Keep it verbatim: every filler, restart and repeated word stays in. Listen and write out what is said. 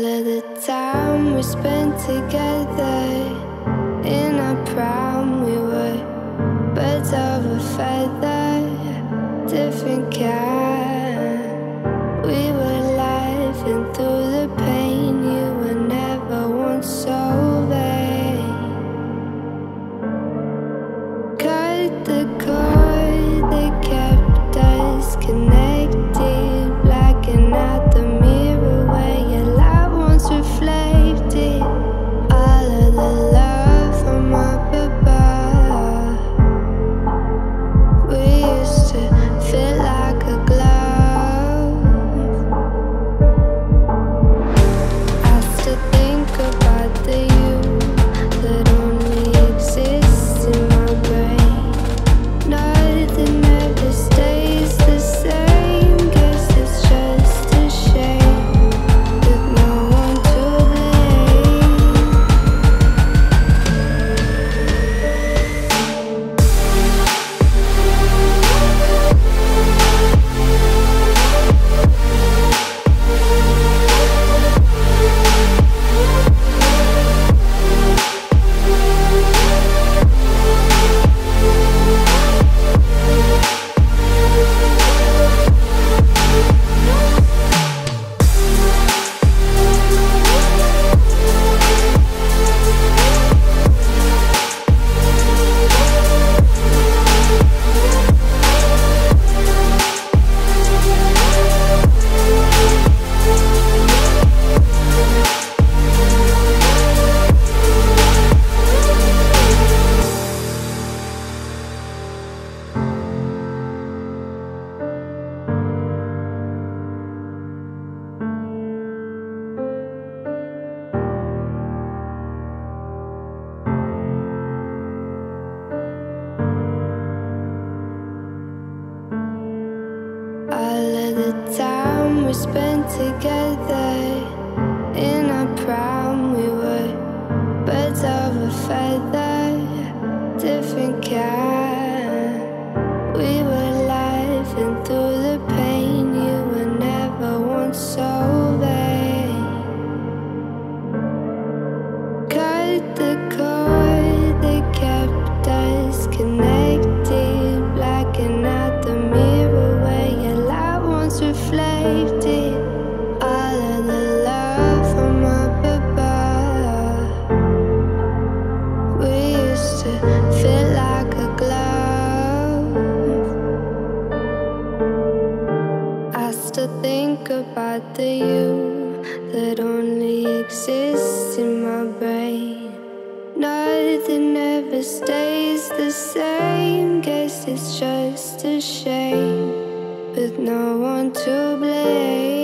All of the time we spent together in our prime, we were birds of a feather, different kind. We were laughing through the pain. You were never once so vain. Cut the cord that kept us connected, blacking out the mirror where your light once reflected. All of the love from up above, we used to feel like a glove. I still think about the you that only exists in my brain. Nothing ever stays the same. Guess it's just a shame with no one to blame. All of the time we spent together in our prime, we were birds of a feather, different kind. We were laughing through the pain. You were never once so vain. Cut the cord that kept us connected, blacking out the mirror where your light once reflected. All of the love from up above, we used to feel like a glove. I still think about the you that only exists in my brain. Nothing ever stays the same. Guess it's just a shame with no one to blame.